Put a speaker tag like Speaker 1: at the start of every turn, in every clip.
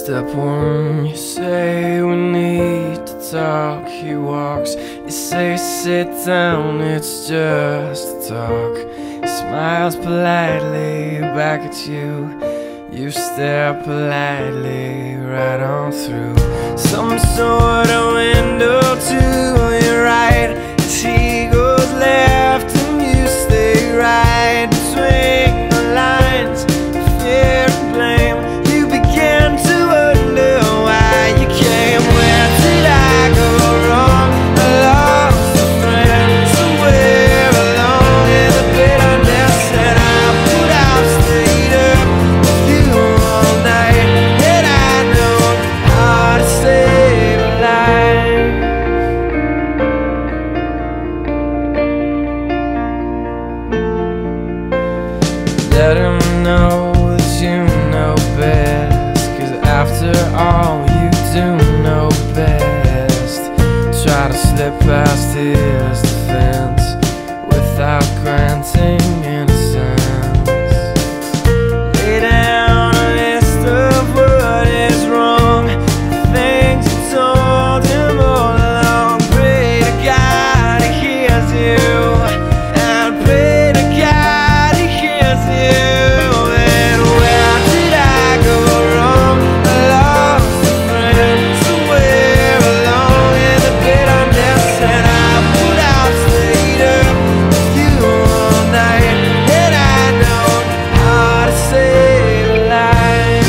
Speaker 1: Step one, you say we need to talk. He walks, you say sit down, it's just a talk. He smiles politely back at you. You stare politely right on through some sort of window to your right. As he goes left and you stay right between the lines of fear and blame. You begin to wonder why you came. Where did I go wrong? I lost a friend somewhere along in the bitterness, and I would have stayed up with you all night. And I know how to save a life. Let him know that you know best, 'cause after all you do know best. Try to slip past his defense without granting innocence. Lay down a list of what is wrong, the things you told him all along. Pray to God he hears you, and pray to God he hears you. And where did I go wrong? I lost a friend somewhere along in the bitterness, and I would have stayed up with you all night. And I know how to save a life.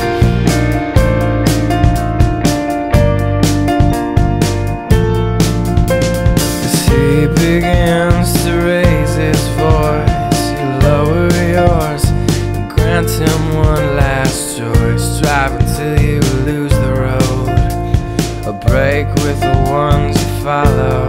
Speaker 1: As he begins to raise his voice, you lower yours and grant him one last choice. Drive until you lose the road, a break with the ones you follow.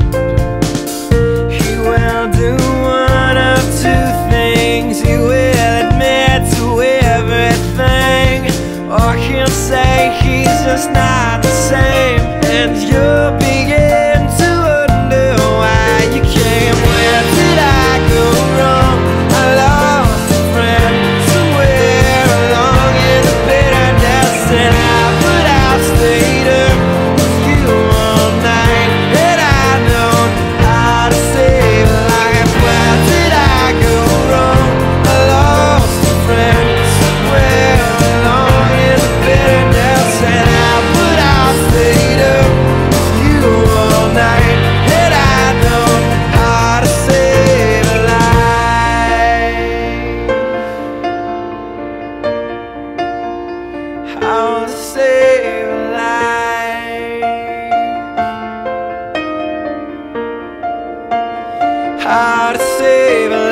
Speaker 1: He will do one of two things. He will admit to everything, or he'll say he's just not the same, and you'll begin to wonder why you came. Where did I go wrong? I lost a friend somewhere along in the bitterness, and I would have stayed up with you all night. And I know how to save a life. Where did I go wrong? I lost a friend somewhere along in the bitterness, and I would have stayed up with you all night. And I know how to save a life. How to save a life. How to save a life.